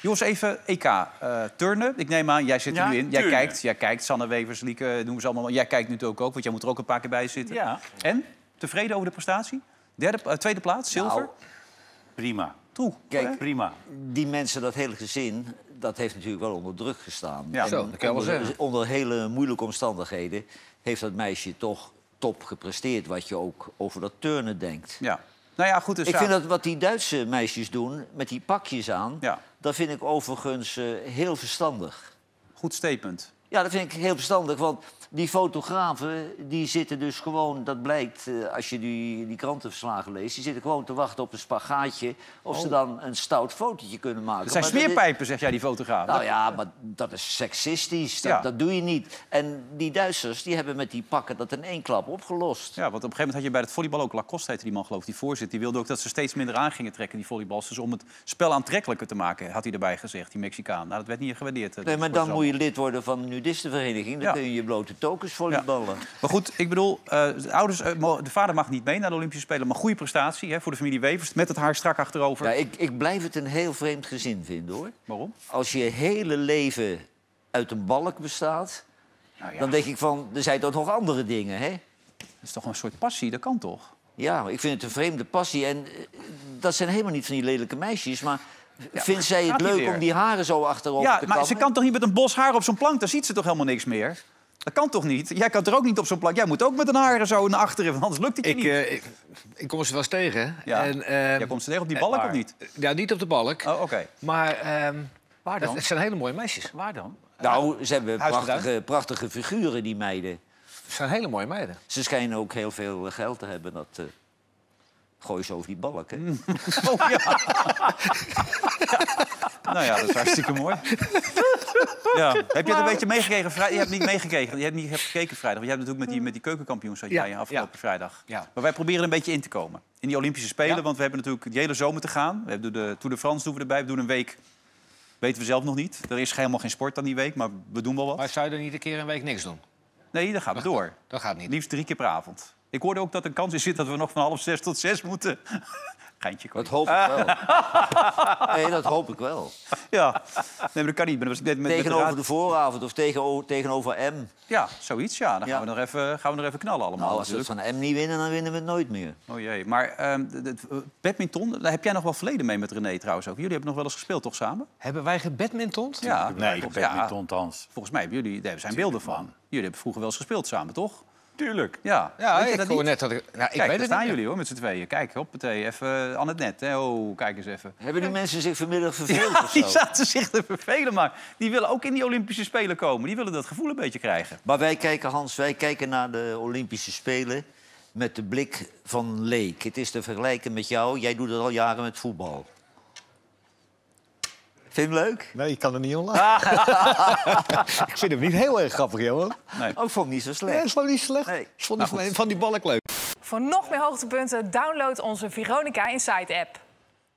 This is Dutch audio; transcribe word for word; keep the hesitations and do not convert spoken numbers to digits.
Jongens, even E K uh, turnen. Ik neem aan, jij zit er ja, nu in. Jij turnen. kijkt, jij kijkt. Sanne Wevers, Lieke, noemen ze allemaal. Jij kijkt natuurlijk ook, want jij moet er ook een paar keer bij zitten. Ja. En? Tevreden over de prestatie? Derde, uh, tweede plaats, zilver? Nou, prima. Toe. Kijk, prima. Die mensen, dat hele gezin, dat heeft natuurlijk wel onder druk gestaan. Ja, En zo, dat kan je wel onder, zeggen. onder hele moeilijke omstandigheden heeft dat meisje toch top gepresteerd. Wat je ook over dat turnen denkt. Ja. Nou ja, goed. Dus Ik ja. vind dat wat die Duitse meisjes doen, met die pakjes aan... Ja. dat vind ik overigens uh, heel verstandig. Goed statement. Ja, dat vind ik heel verstandig, want die fotografen... die zitten dus gewoon, dat blijkt uh, als je die, die krantenverslagen leest... die zitten gewoon te wachten op een spagaatje... of Oh. ze dan een stout fotootje kunnen maken. Het zijn Maar dat is- smeerpijpen, zeg jij, die fotograaf. Nou ja, maar dat is seksistisch. Dat, Ja. dat doe je niet. En die Duitsers die hebben met die pakken dat in één klap opgelost. Ja, want op een gegeven moment had je bij het volleybal ook... Lacoste heette die man, geloof ik, die voorzit. Die wilde ook dat ze steeds minder aan gingen trekken, die volleybals. Dus om het spel aantrekkelijker te maken, had hij erbij gezegd, die Mexicaan. Nou, dat werd niet gewaardeerd. Nee, maar dan moet je lid worden van een nudistenvereniging. Dan Ja. kun je je blote tokens volleyballen. Maar goed, ik bedoel, uh, de, ouders, uh, mo- de vader mag niet mee naar de Olympische Spelen... maar goede prestatie hè, voor de familie Wevers, met het haar strak achterover. Ja, ik, ik blijf het een heel vreemd gezin vinden, hoor. Waarom? Als je hele leven uit een balk bestaat... Nou ja, dan denk ik van, er zijn toch nog andere dingen, hè? dat is toch een soort passie, dat kan toch? Ja, ik vind het een vreemde passie. En eh, dat zijn helemaal niet van die lelijke meisjes, maar... vindt zij het gaat ie leuk weer. om die haren zo achterover Ja, te maar kammen? ze kan toch niet met een bos haar op zo'n plank? Dan ziet ze toch helemaal niks meer? Dat kan toch niet? Jij kan er ook niet op zo'n plank. Jij moet ook met een haren zo naar achteren, want anders lukt het je Ik, niet. uh, ik, ik kom ze wel eens tegen. Ja. En, uh, Jij komt ze tegen op die balk waar? of niet? Ja, niet op de balk. Oh, oké. Maar uh, Waar het, dan? het zijn hele mooie meisjes. Waar dan? Nou, ze hebben Huisgeduin. prachtige, prachtige figuren, die meiden. Het zijn hele mooie meiden. Ze schijnen ook heel veel eh, geld te hebben. Dat uh, gooi ze over die balk, hè? Oh, ja. Nou ja, dat is hartstikke mooi. Ja. Heb je het een beetje meegekregen? Vrij... Je hebt niet meegekregen. Je hebt niet hebt gekeken vrijdag. Want je hebt natuurlijk met die, met die keukenkampioens Ja, ja, afgelopen ja. vrijdag. Ja. Maar wij proberen er een beetje in te komen. In die Olympische Spelen. Ja. Want we hebben natuurlijk die hele zomer te gaan. We hebben de Tour de France doen we erbij. We doen een week. Weten we zelf nog niet. Er is helemaal geen sport dan die week. Maar we doen wel wat. Maar zou je er niet een keer een week niks doen? Nee, dan gaan we door. Dat gaat niet. Liefst drie keer per avond. Ik hoorde ook dat er een kans in zit dat we nog van half zes tot zes moeten. Geintje, Dat Cor. hoop ik wel. Nee, dat hoop ik wel. Ja, nee, maar dat kan niet. Maar dat was net met, met de Tegenover raad- de vooravond of tegenover, tegenover M. Ja, zoiets. Ja, dan Ja. gaan we, nog even, gaan we nog even knallen allemaal. Nou, als we het natuurlijk. van M niet winnen, dan winnen we het nooit meer. Oh jee. Maar ehm, de- de- uh, badminton, daar heb jij nog wel verleden mee met René trouwens ook. Jullie hebben nog wel eens gespeeld, toch, samen? Hebben wij gebadmintond? Ja. Nee, Toch? badminton thans. Volgens mij hebben jullie, daar zijn beelden van. Jullie hebben vroeger wel eens gespeeld samen, toch? Tuurlijk. Ja. Ja, Weet je ik dat hoor niet? net dat ik... Nou, ik Kijk, weet daar het staan niet. jullie hoor, met z'n tweeën. Kijk, hoppatee, even uh, Annette net. Hè. Oh, kijk eens even. Hebben die mensen zich vanmiddag verveeld Ja, of die zo? zaten zich te vervelen, maar die willen ook in die Olympische Spelen komen. Die willen dat gevoel een beetje krijgen. Maar wij kijken, Hans, wij kijken naar de Olympische Spelen... met de blik van leek. Het is te vergelijken met jou. Jij doet het al jaren met voetbal. Vind je hem leuk? Nee, ik kan er niet om lachen. Ik vind hem niet heel erg grappig, Johan. Nee. Oh, ik vond het niet zo Nee, slecht. dat is wel niet slecht. Nee. Ik vond die van, van die balk leuk. Voor nog meer hoogtepunten, download onze Veronica Inside app.